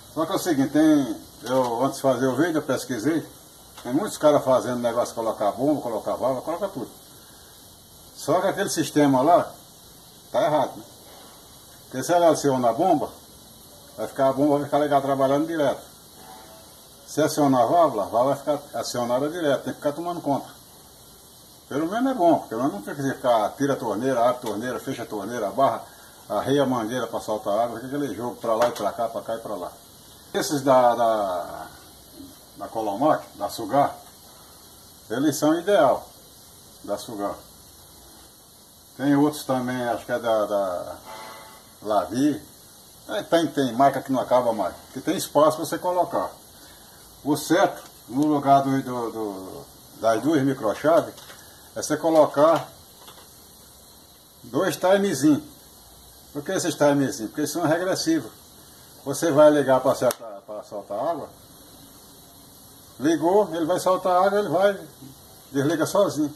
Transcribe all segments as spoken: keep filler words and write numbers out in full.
Só que é o seguinte, tem, eu antes de fazer o vídeo eu pesquisei, tem muitos caras fazendo negócio de colocar bomba, colocar válvula, coloca tudo. Só que aquele sistema lá tá errado, né? Porque se ela aciona a bomba, vai ficar a bomba vai ficar ligada trabalhando direto. Se acionar a válvula, a válvula vai ficar acionada direto, tem que ficar tomando conta. Pelo menos é bom, pelo menos não tem que ficar, tira a torneira, abre a torneira, fecha a torneira, a barra, arreia a mangueira para soltar água, fica aquele jogo para lá e para cá, para cá e para lá. Esses da, da, da Colomac, da Sugar, eles são ideal, da Sugar. Tem outros também, acho que é da, da Lavi. É, tem, tem marca que não acaba mais, que tem espaço para você colocar. O certo, no lugar do, do, do, das duas microchaves, é você colocar dois timezinhos. Por que esses timezinhos? Porque eles são regressivos. Você vai ligar para soltar água, ligou, ele vai soltar água, ele vai, desliga sozinho.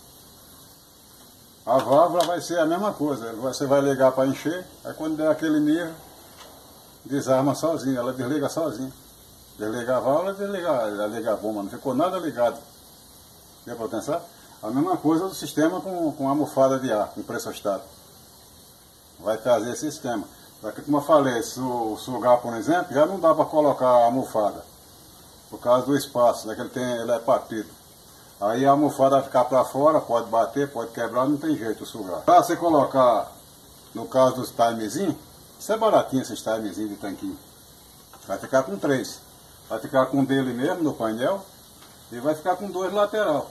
A válvula vai ser a mesma coisa, você vai ligar para encher, aí quando der aquele nível, desarma sozinho, ela desliga sozinho. Desliga a válvula, desliga, desliga a bomba, não ficou nada ligado. Deu para pensar? A mesma coisa do sistema com, com almofada de ar, com pressostado. Vai trazer esse sistema. Só que, como eu falei, o Sugar, por exemplo, já não dá para colocar a almofada, por causa do espaço, né, que ele, tem, ele é partido. Aí a almofada vai ficar para fora, pode bater, pode quebrar, não tem jeito o Sugar. Para você colocar, no caso dos timezinhos, isso é baratinho esses timezinhos de tanquinho. Vai ficar com três. Vai ficar com um dele mesmo no painel e vai ficar com dois lateral.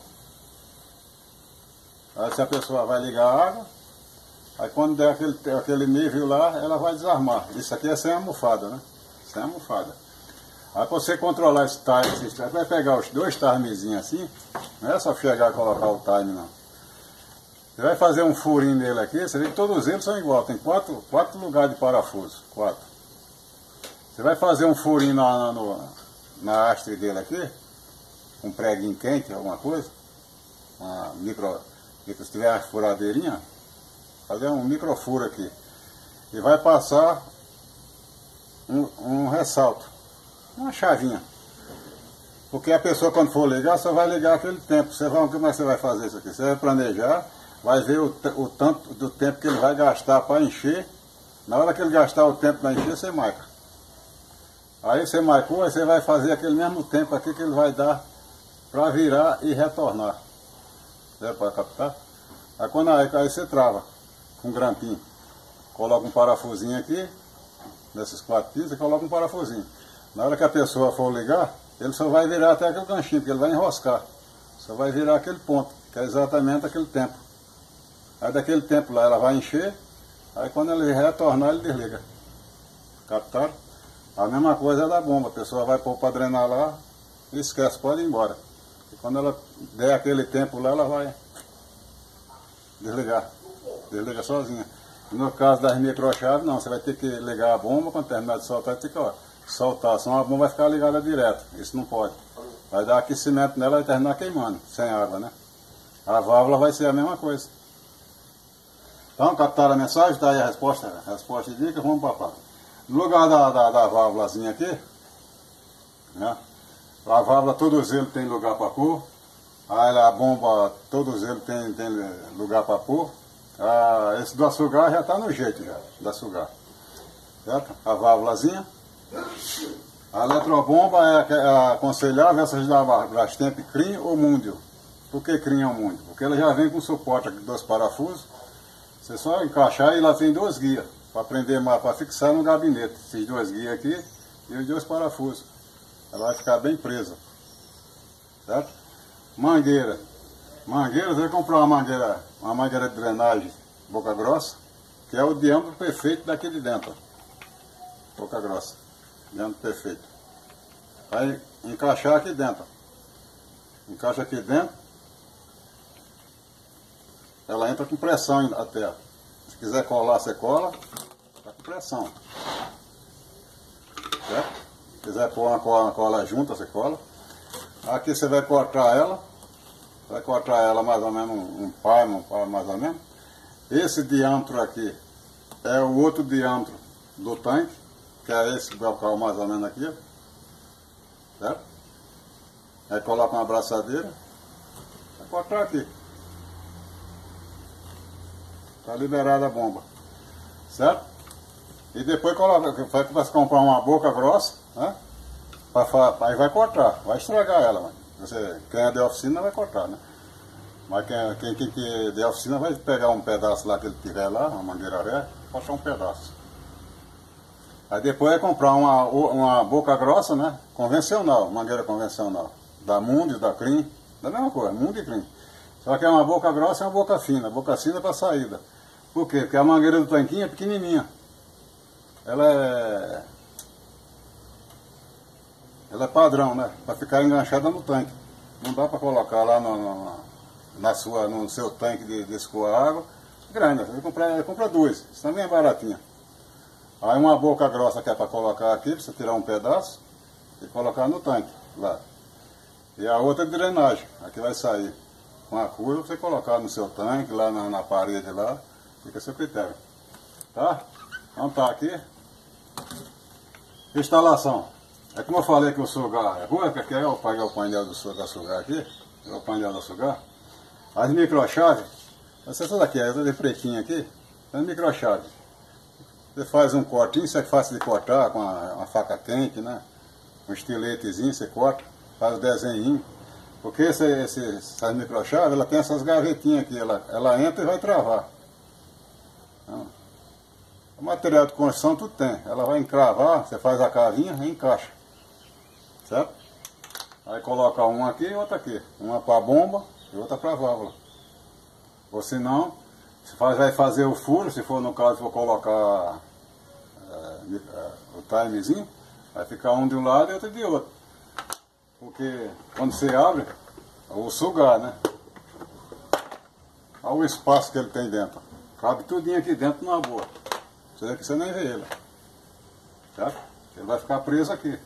Aí se a pessoa vai ligar a água, aí quando der aquele, aquele nível lá, ela vai desarmar. Isso aqui é sem almofada, né? Sem almofada. Aí para você controlar esse time, você vai pegar os dois timezinhos assim, não é só chegar e colocar o time não. Você vai fazer um furinho nele aqui, você vê que todos eles são igual, tem quatro, quatro lugares de parafuso, quatro. Você vai fazer um furinho na, na, na haste dele aqui, um preguinho quente, alguma coisa, uma micro, se tiver uma furadeirinha, fazer um microfuro aqui, e vai passar um, um ressalto, uma chavinha, porque a pessoa quando for ligar, só vai ligar aquele tempo. Você vai, como é que você vai fazer isso aqui? Você vai planejar, vai ver o, o tanto do tempo que ele vai gastar para encher, na hora que ele gastar o tempo para encher, você marca. Aí você marcou, aí você vai fazer aquele mesmo tempo aqui que ele vai dar para virar e retornar. Deu para captar? Aí, quando, aí, aí você trava com um grampinho. Coloca um parafusinho aqui, nesses quatro pisos, e coloca um parafusinho. Na hora que a pessoa for ligar, ele só vai virar até aquele ganchinho, porque ele vai enroscar. Só vai virar aquele ponto, que é exatamente aquele tempo. Aí daquele tempo lá ela vai encher, aí quando ele retornar ele desliga. Captaram? A mesma coisa é da bomba, a pessoa vai pôr para drenar lá e esquece, pode ir embora. E quando ela der aquele tempo lá, ela vai desligar. Desliga sozinha. No caso das microchaves, não, você vai ter que ligar a bomba, quando terminar de soltar, tem que ó, soltar, senão a bomba vai ficar ligada direto. Isso não pode. Vai dar aquecimento nela e vai terminar queimando, sem água, né? A válvula vai ser a mesma coisa. Então, captaram a mensagem? Está aí a resposta, a resposta de dica, vamos para a parte. No lugar da, da, da válvulazinha aqui, né? A válvula, todos eles têm lugar para pôr. Aí a bomba, todos eles têm, têm lugar para pôr. Ah, esse do Sugar já está no jeito já, da Sugar. Certo? A válvulazinha. A eletrobomba é, é aconselhável essas da Brastemp Crim ou Mundial. Por que Crim ou Mundial? Porque ela já vem com suporte aqui, dois parafusos. Você só encaixar e lá tem duas guias para prender, para fixar no gabinete. Esses dois guias aqui e os dois parafusos. Ela vai ficar bem presa. Certo? Mangueira. Mangueira, você vai comprar uma mangueira, uma mangueira de drenagem boca grossa, que é o diâmetro perfeito daqui de dentro. Ó. Boca grossa. Diâmetro perfeito. Vai encaixar aqui dentro. Encaixa aqui dentro. Ela entra com pressão até. Se quiser colar, você cola. Está com pressão. Certo? Se quiser pôr uma cola, uma cola junta, você cola. Aqui você vai cortar ela. Vai cortar ela mais ou menos um, um palmo, um palmo mais ou menos. Esse diâmetro aqui é o outro diâmetro do tanque. que é esse local mais ou menos aqui, ó. Certo? Aí coloca uma abraçadeira, vai cortar aqui. Tá liberada a bomba, certo? E depois coloca, vai comprar uma boca grossa, né? Pra, aí vai cortar, vai estragar ela, mano. Você, quem é de oficina vai cortar, né? Mas quem, quem, quem, quem é de oficina vai pegar um pedaço lá que ele tiver lá, uma mangueira velha, cortar um pedaço. Aí depois é comprar uma, uma boca grossa, né? Convencional, mangueira convencional. Da Mundi, da Crim, da mesma coisa, Mundi e Crim. Só que é uma boca grossa e uma boca fina. Boca fina para saída. Por quê? Porque a mangueira do tanquinho é pequenininha. Ela é... Ela é padrão, né? Para ficar enganchada no tanque. Não dá para colocar lá no, no, na sua, no seu tanque de, de escoar água. Grande, você compra, compra duas. Isso também é baratinha. Aí uma boca grossa que é para colocar aqui, para você tirar um pedaço e colocar no tanque, lá. E a outra de drenagem, aqui vai sair com a curva, você colocar no seu tanque, lá na, na parede lá, fica a seu critério. Tá? Então tá aqui. Instalação. É como eu falei que o sugar é ruim, que é eu pagar o painel do sugar, sugar aqui, é o painel do sugar. As microchaves, essa daqui, essa de pretinha aqui, é microchave. Você faz um cortinho, isso é fácil de cortar com uma, uma faca quente, né? Um estiletezinho, você corta, faz o desenho. Porque esse, esse, essa microchave, ela tem essas gavetinhas aqui, ela, ela entra e vai travar. Então, o material de construção tudo tem, ela vai encravar, você faz a cavinha e encaixa. Certo? Aí coloca uma aqui e outra aqui. Uma para a bomba e outra para a válvula. Ou se não, você faz, vai fazer o furo, se for no caso for colocar é, o timezinho, vai ficar um de um lado e outro de outro. Porque quando você abre, o sugar, né? Olha o espaço que ele tem dentro. Cabe tudinho aqui dentro numa boa. Você vê que você nem vê ele. Certo? Ele vai ficar preso aqui.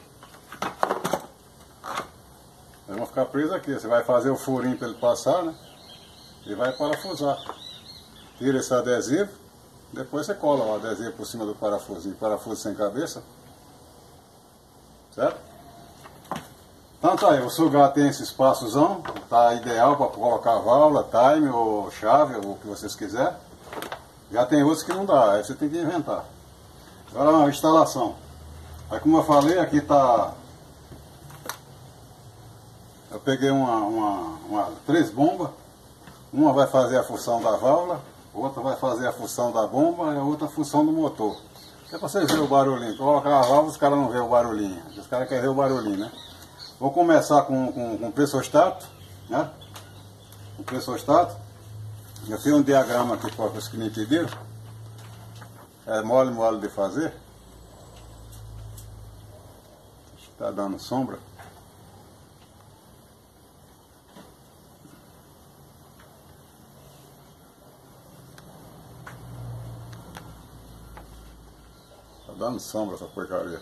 Eles vão ficar presos aqui. Você vai fazer o furinho para ele passar, né? E vai parafusar. Tira esse adesivo. Depois você cola o adesivo por cima do parafusinho. Parafuso sem cabeça. Certo? Então tá aí. O sugar tem esse espaçozão. Tá ideal para colocar válvula, time ou chave, ou o que vocês quiserem. Já tem outros que não dá. Aí você tem que inventar. Agora a instalação. Aí como eu falei, aqui tá... Eu peguei uma, uma, uma, três bombas, uma vai fazer a função da válvula, outra vai fazer a função da bomba e a outra a função do motor. É para vocês verem o barulhinho. Colocar a válvula, os caras não vêem o barulhinho. Os caras querem ver o barulhinho, né? Vou começar com, com, com pressostato, né? O pressostato. Eu fiz um diagrama aqui para os que me pediram. É mole, mole de fazer. Está dando sombra. Dando sombra essa porcaria.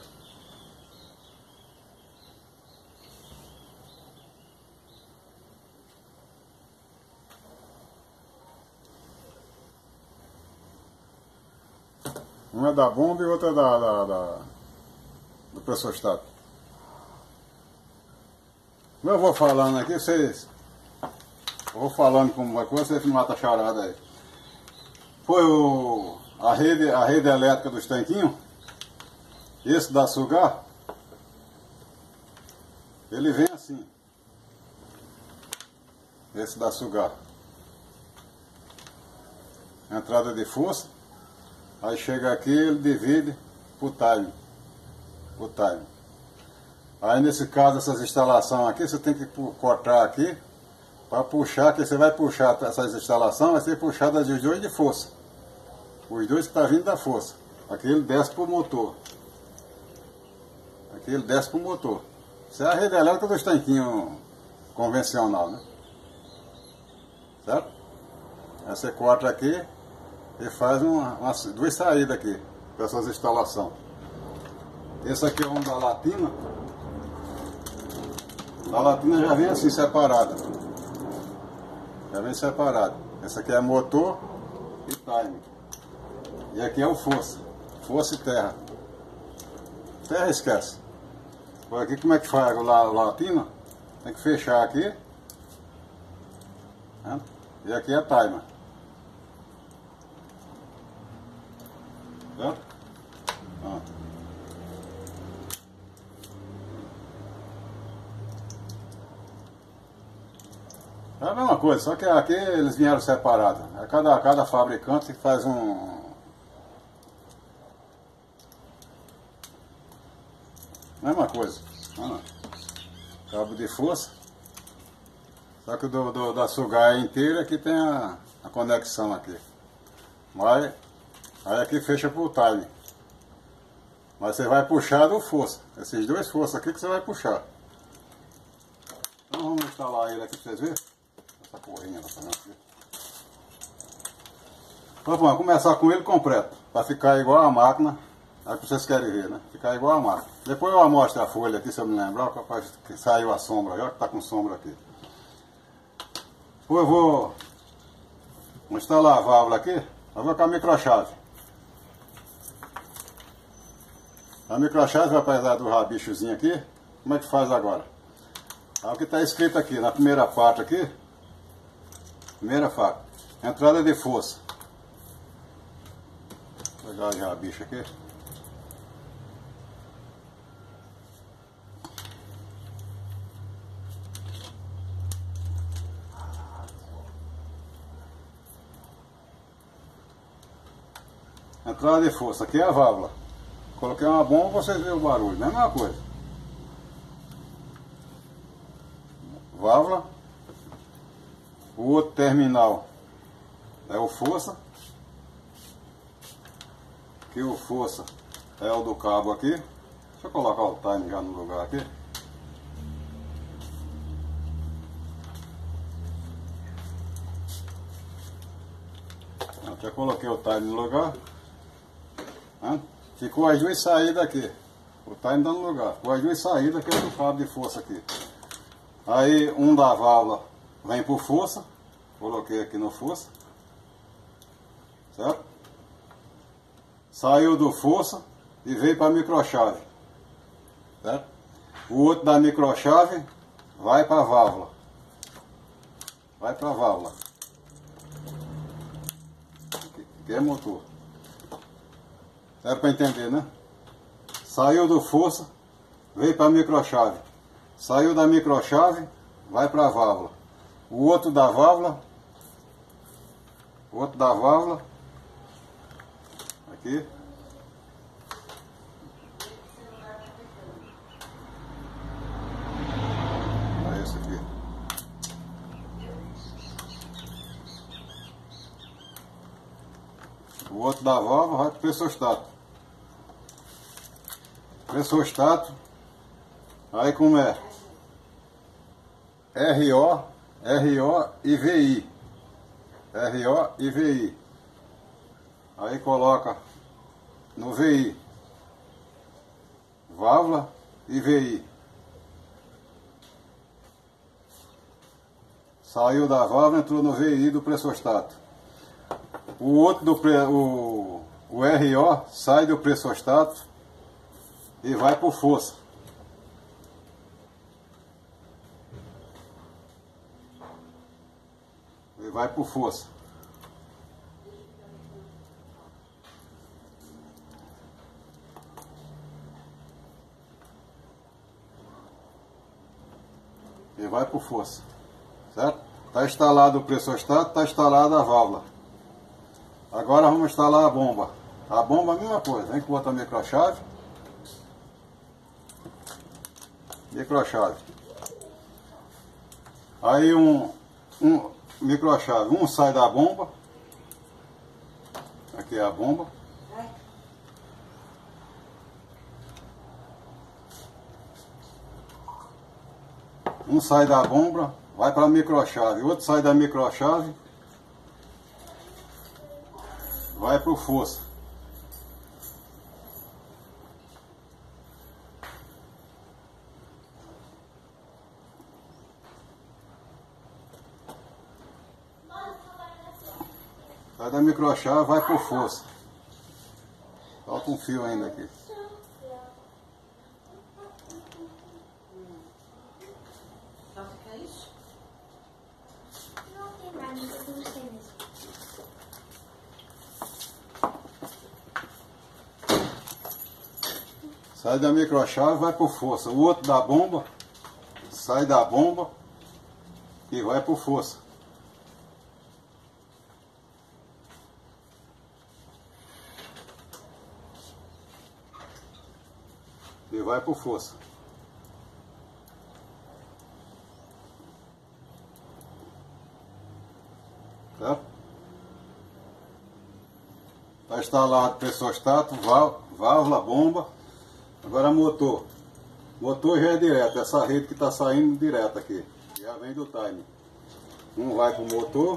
Uma é da bomba e outra é da, da, da do pressostato. Eu vou falando aqui, vocês... Eu vou falando com uma coisa, vocês não matam a charada aí. Foi o, a, rede, a rede elétrica dos tanquinhos. Esse da sugar, ele vem assim. Esse da sugar. Entrada de força. Aí chega aqui, ele divide por time. Por time. Aí nesse caso, essas instalações aqui, você tem que cortar aqui. Para puxar, que você vai puxar essas instalações, vai ser puxada dos dois de força. Os dois que estão vindo da força. Aqui ele desce para o motor. Aqui ele desce para o motor. Isso é a rede elétrica dos tanquinhos convencional, né? Certo? Aí você corta aqui e faz uma, uma, duas saídas aqui para essas instalações. Esse aqui é um da latina. Da latina já vem assim separada. Já vem separado. Esse aqui é motor e time. E aqui é o força. Força e terra. Terra esquece. Olha aqui como é que faz lá a latina. Tem que fechar aqui. Né? E aqui é timer. Certo? Pronto. É a mesma coisa, só que aqui eles vieram separados. Cada, cada fabricante faz um... Mesma coisa. Ah, cabo de força. Só que o do, do, da sugaia inteira aqui tem a, a conexão aqui. Mas aí aqui fecha pro time. Mas você vai puxar do força. Esses dois forças aqui que você vai puxar. Então vamos instalar ele aqui pra vocês verem. Essa porrinha aqui. Então vamos começar com ele completo. Para ficar igual a máquina. É o que vocês querem ver, né? Ficar igual a máquina. Depois eu mostro a folha aqui, se eu me lembrar, capaz que saiu a sombra, já que tá com sombra aqui. Depois eu vou instalar a válvula aqui, eu vou com a microchave. A microchave vai precisar do rabichozinho aqui. Como é que faz agora? É o que está escrito aqui, na primeira parte aqui. Primeira faca. Entrada de força. Vou pegar já a bicha aqui. Entrada de força, aqui é a válvula. Coloquei uma bomba, vocês veem o barulho, mesma coisa. Válvula. O outro terminal é o força. Aqui o força é o do cabo aqui. Deixa eu colocar o time já no lugar aqui. Já coloquei o time no lugar. Ficou as duas saídas aqui. O time dando lugar. Ficou as duas saídas que é do cabo de força aqui. Aí um da válvula vem por força. Coloquei aqui no força. Certo? Saiu do força e veio para a microchave. Certo? O outro da microchave vai para a válvula. Vai para a válvula. Aqui, aqui é motor. É para entender, né? Saiu do força, veio para a microchave. Saiu da microchave, vai para a válvula. O outro da válvula, o outro da válvula, aqui. É esse aqui. O outro da válvula vai para o pressostato. Pressostato, aí como é? R O, R O e V I. R O e V I. Aí coloca no V I. Válvula e V I. Saiu da válvula, entrou no V I do pressostato. O outro do pre, o, o R O sai do pressostato e vai por força. E vai por força. E vai por força. Certo? Está instalado o pressostato, está instalada a válvula. Agora vamos instalar a bomba. A bomba é a mesma coisa. Vem com outra microchave. Microchave. Aí um, um microchave, um sai da bomba. Aqui é a bomba. Um sai da bomba, vai para a microchave. Outro sai da microchave, vai para o força. Sai da microchave, vai por força. Falta um fio ainda aqui. Sai da microchave e vai por força. O outro da bomba, sai da bomba e vai por força. E vai por força. Tá? Está instalado pressostato, válvula, bomba. Agora motor. Motor já é direto, essa rede que está saindo direto aqui. Já vem do time. Um vai para o motor.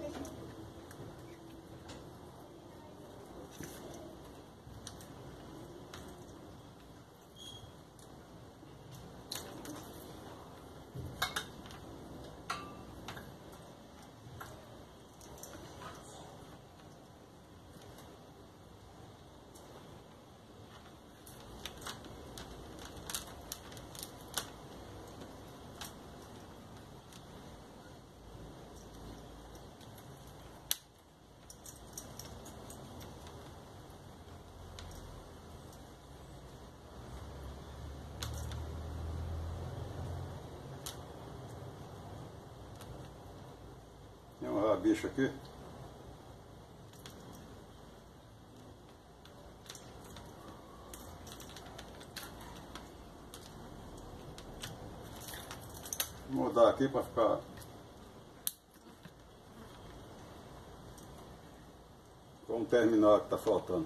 Tem uma bicha aqui. Vou mudar aqui para ficar vamos terminar o que está faltando.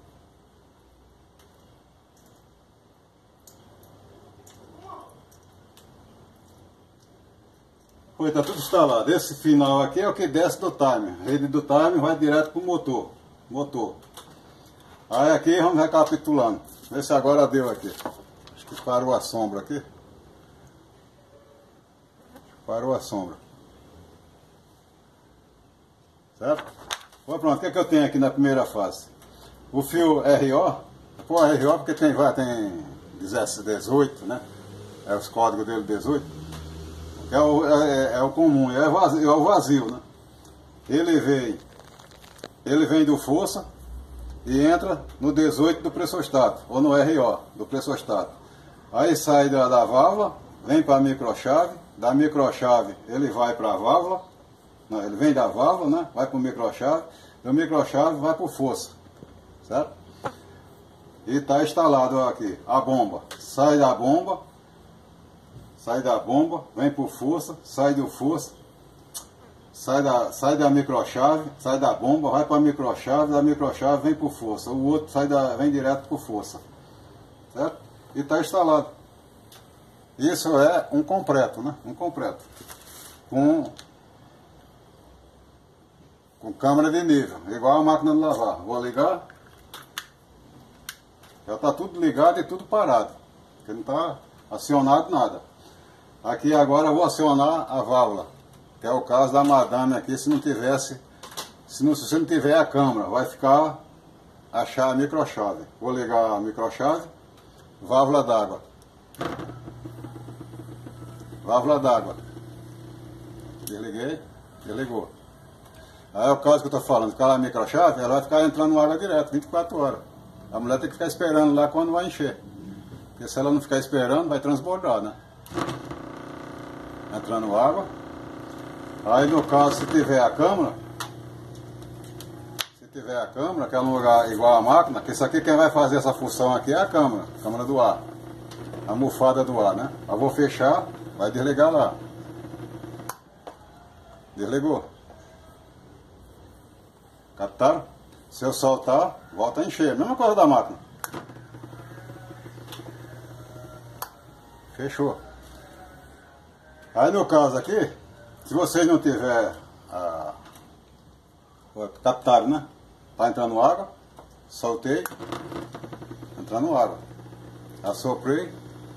Pois está tudo instalado. Esse final aqui é o que desce do timer. A rede do timer vai direto para o motor. Motor. Aí aqui vamos recapitulando. Vê se agora deu aqui. Acho que parou a sombra aqui. Parou a sombra. Certo? Bom, pronto. O que é que eu tenho aqui na primeira fase? O fio R O. Pô, R O porque tem, vai, tem dezoito, né? É os códigos dele dezoito. É o, é, é o comum, é, vazio, é o vazio, né? Ele vem, ele vem do força e entra no dezoito do pressostato, ou no R O do pressostato. Aí sai da, da válvula, vem para a microchave, da microchave ele vai para a válvula, não, ele vem da válvula, né? Vai para o microchave, da microchave vai para o força, certo? E está instalado aqui a bomba, sai da bomba, sai da bomba, vem por força, sai do força, sai da, sai da microchave, sai da bomba, vai para a microchave, da microchave vem por força, o outro sai da, vem direto por força, certo? E está instalado. Isso é um completo, né? Um completo. Com, com câmera de nível, igual a máquina de lavar. Vou ligar. Já está tudo ligado e tudo parado, porque não está acionado nada. Aqui agora eu vou acionar a válvula, que é o caso da madame aqui, se não tivesse, se, não, se você não tiver a câmera, vai ficar, achar a microchave. Vou ligar a microchave, válvula d'água. Válvula d'água. Desliguei, desligou. Aí é o caso que eu estou falando, ficar a microchave, ela vai ficar entrando água direto, vinte e quatro horas. A mulher tem que ficar esperando lá quando vai encher. Porque se ela não ficar esperando, vai transbordar, né? Entrando água. Aí no caso, se tiver a câmera, se tiver a câmera, que é um lugar igual a máquina, que isso aqui quem vai fazer essa função aqui é a câmera, a câmera do ar, a almofada do ar, né? Eu vou fechar, vai desligar lá. Desligou. Captaram? Se eu soltar, volta a encher. Mesma coisa da máquina. Fechou. Aí no caso aqui, se vocês não tiver a... captaram, né? Tá entrando água, soltei, entrando água. Assoprei,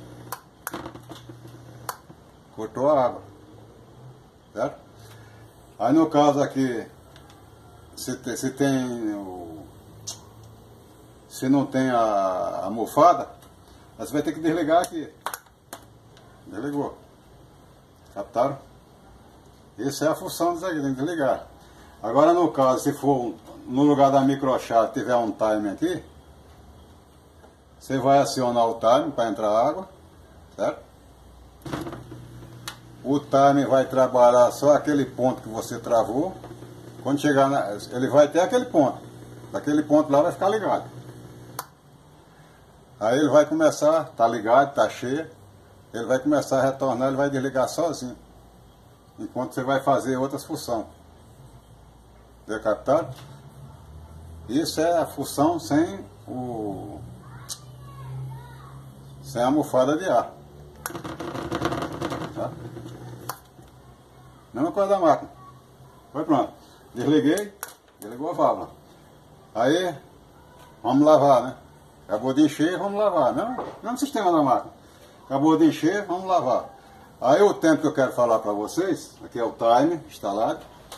cortou a água. Certo? Aí no caso aqui, se tem, se tem o... se não tem a, a almofada, você vai ter que desligar aqui. Desligou. Captaram? Essa é a função disso aqui, tem que desligar. Agora no caso, se for no lugar da microchave tiver um timer aqui, Você vai acionar o timer para entrar água, certo? O timer vai trabalhar só aquele ponto que você travou. Quando chegar na, ele vai até aquele ponto. Daquele ponto lá vai ficar ligado. Aí ele vai começar, tá ligado, tá cheio. Ele vai começar a retornar, ele vai desligar sozinho. Enquanto você vai fazer outras funções. Deu captado? Isso é a função sem o sem a almofada de ar. Tá? Mesma coisa da máquina. Foi pronto. Desliguei, desligou a válvula. Aí, vamos lavar, né? Acabou de encher, vamos lavar. Mesmo, mesmo sistema da máquina. Acabou de encher, vamos lavar. Aí o tempo que eu quero falar para vocês, aqui é o timer instalado.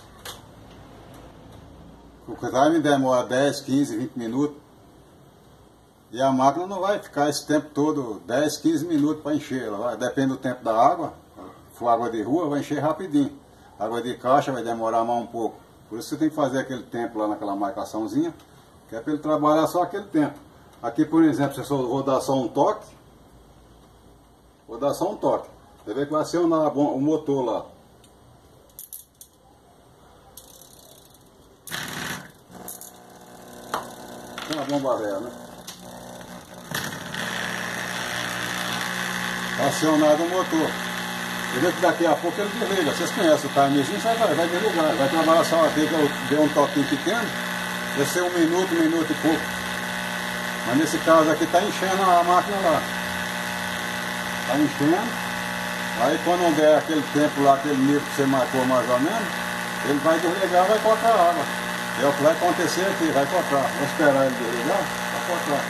O timer demora dez, quinze, vinte minutos. E a máquina não vai ficar esse tempo todo, dez, quinze minutos para encher. Ela vai, depende do tempo da água. Se for água de rua, vai encher rapidinho. Água de caixa vai demorar mais um pouco. Por isso você tem que fazer aquele tempo lá naquela marcaçãozinha, que é para ele trabalhar só aquele tempo. Aqui, por exemplo, se eu vou dar só um toque, vou dar só um toque. Você vê que vai acionar o motor lá. É uma bomba velha, né? Acionado o motor. Você vê que daqui a pouco ele desliga. Vocês conhecem o timerzinho, você vai, vai desligar. Vai trabalhar só aqui, que eu dei um toquinho pequeno. Vai ser um minuto, um minuto e pouco. Mas nesse caso aqui está enchendo a máquina lá. Está enchendo. Aí quando der aquele tempo lá, aquele nível que você marcou mais ou menos, ele vai desligar e vai cortar a água. É o que vai acontecer aqui, vai cortar. Vou esperar ele desligar, vai cortar.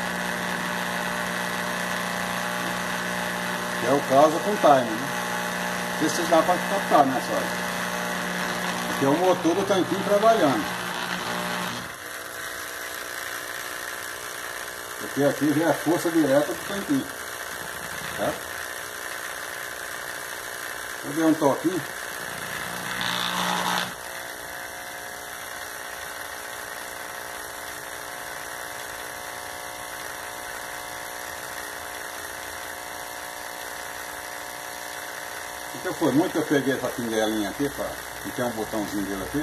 Que é o caso com o timer, né? Não sei se dá para captar nessa hora. Aqui é o motor do tanquinho trabalhando. Porque aqui já é a força direta do tanquinho. Certo? Eu dei um toquinho. Então foi muito que eu peguei essa pinguelinha aqui, pá, e tem um botãozinho dele aqui.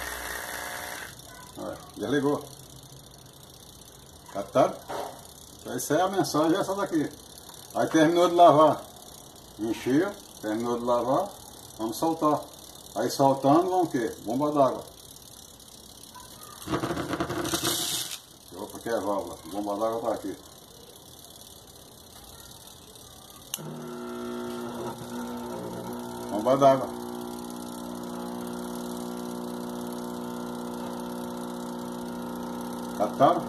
Olha, desligou. Captado? Então essa é a mensagem, essa daqui. Aí terminou de lavar. Encheu, terminou de lavar, vamos soltar. Aí soltando, vamos o quê? Bomba d'água. Opa, que é a válvula. Bomba d'água tá aqui. Bomba d'água. Captaram?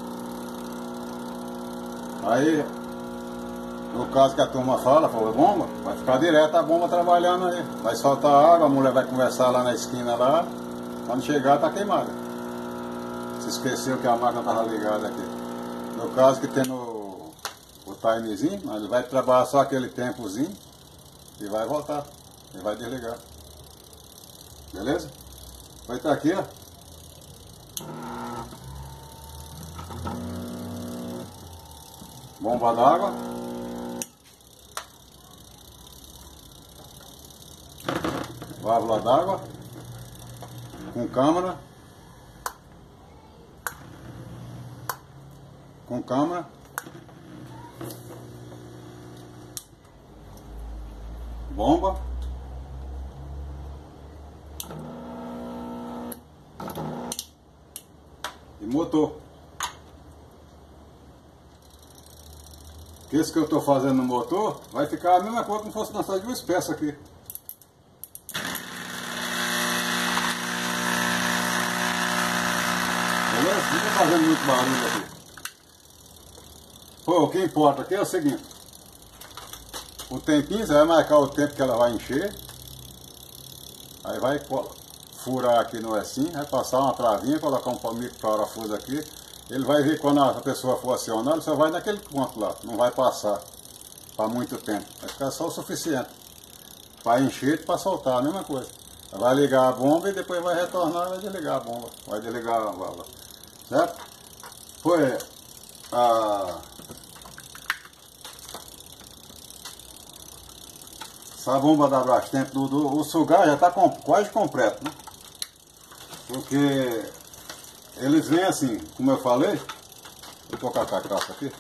Aí, no caso que a turma fala, falou bomba, vai ficar direto a bomba trabalhando aí. Vai soltar água, a mulher vai conversar lá na esquina lá. Quando chegar tá queimada. Se esqueceu que a máquina estava ligada aqui. No caso que tem no o timerzinho, ele vai trabalhar só aquele tempozinho e vai voltar. Ele vai desligar. Beleza? Vai estar aqui, ó. Bomba d'água. Válvula d'água. Com câmera. Com câmera. Bomba. E motor. Esse que eu estou fazendo no motor vai ficar a mesma coisa como se fosse lançar duas peças aqui. Beleza? Não está fazendo muito barulho aqui. Pô, o que importa aqui é o seguinte. O tempinho, você vai marcar o tempo que ela vai encher. Aí vai furar aqui no assim, vai passar uma travinha, colocar um micro-parafuso aqui. Ele vai ver quando a pessoa for acionar, ele só vai naquele ponto lá, não vai passar para muito tempo. Vai ficar só o suficiente para encher e para soltar, a mesma coisa. Vai ligar a bomba e depois vai retornar e vai desligar a bomba, vai desligar a válvula. Certo? Foi a essa bomba da Brastemp, do, do, o sugar já está com, quase completo, né? Porque eles vêm assim, como eu falei, vou colocar a carcaça aqui.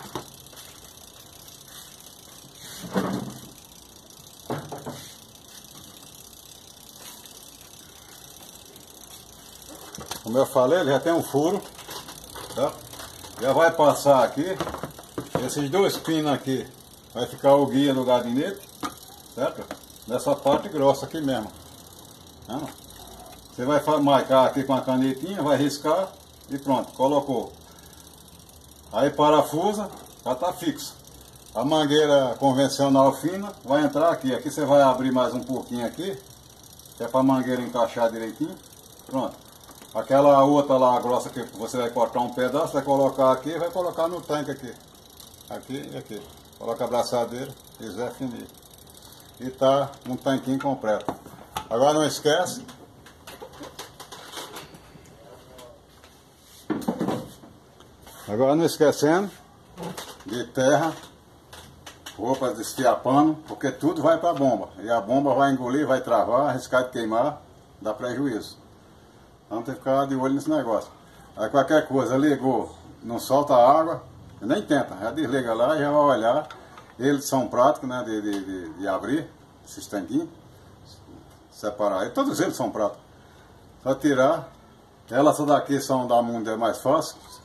Como eu falei, ele já tem um furo, tá? Já vai passar aqui, esses dois pinos aqui, vai ficar o guia do gabinete, certo? Nessa parte grossa aqui mesmo. Tá? Você vai marcar aqui com a canetinha, vai riscar e pronto, colocou. Aí parafusa, já está fixo. A mangueira convencional fina vai entrar aqui. Aqui você vai abrir mais um pouquinho aqui, que é para a mangueira encaixar direitinho. Pronto. Aquela outra lá grossa que você vai cortar um pedaço, vai colocar aqui e vai colocar no tanque aqui. Aqui e aqui. Coloca a braçadeira e Zé finir. E tá um tanquinho completo. Agora não esquece. Agora não esquecendo de terra, roupa de esfiar pano, porque tudo vai para a bomba. E a bomba vai engolir, vai travar, arriscar de queimar, dá prejuízo. Então tem que ficar de olho nesse negócio. Aí qualquer coisa, ligou, não solta água, nem tenta, já desliga lá e já vai olhar. Eles são práticos, né, de, de, de, de abrir esses tanquinhos, separar. E todos eles são práticos. Só tirar. Elas daqui são da Mundo é mais fácil.